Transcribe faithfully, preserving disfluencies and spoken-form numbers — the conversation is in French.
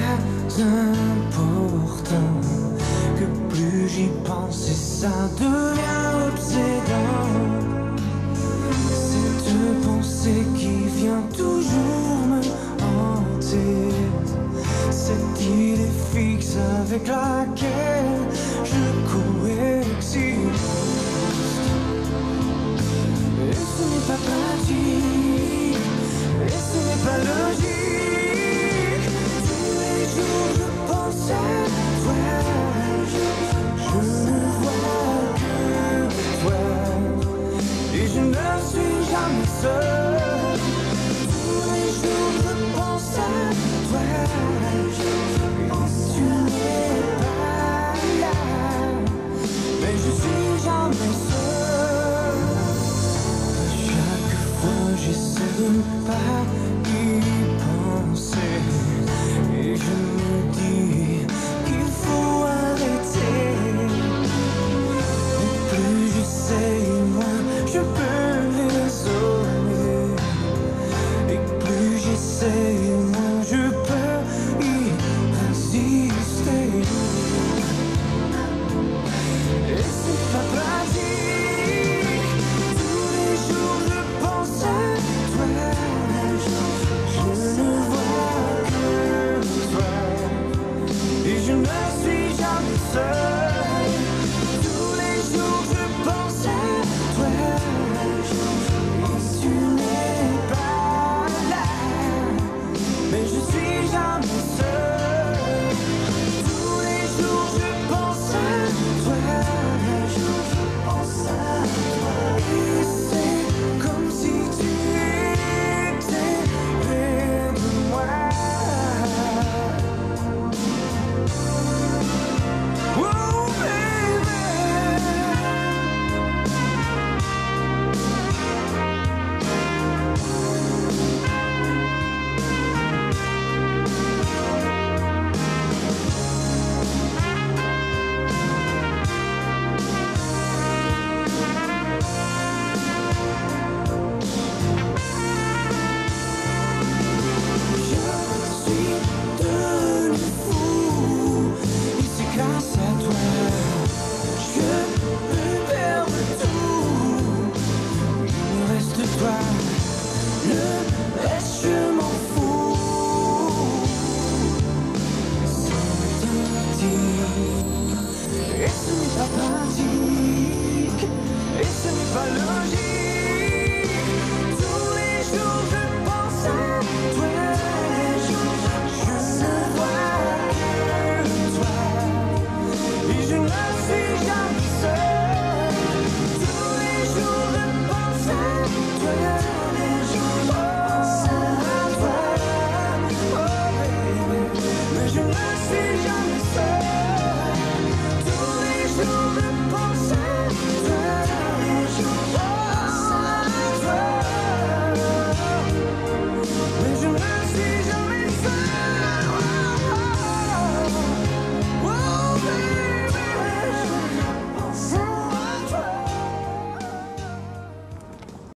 pas important, que plus j'y pense et ça devient obsédant. Cette pensée qui vient toujours me hanter, cette idée fixe avec laquelle je coexiste. Et ce n'est pas pratique, et ce n'est pas logique. Tous les jours je pense à toi, je ne vois que toi, et je ne suis jamais seul. Tous les jours je pense à toi, et tu n'es pas là, mais je suis jamais seul. Chaque fois j'essaie de ne pas y penser, et je me dis qu'il faut arrêter. Et plus j'essaie, moins je peux raisonner, et plus j'essaie, moins je peux y résister. Et c'est pas pratique, tous les jours je pense à toi, je ne vois que toi, et je ne suis jamais seul.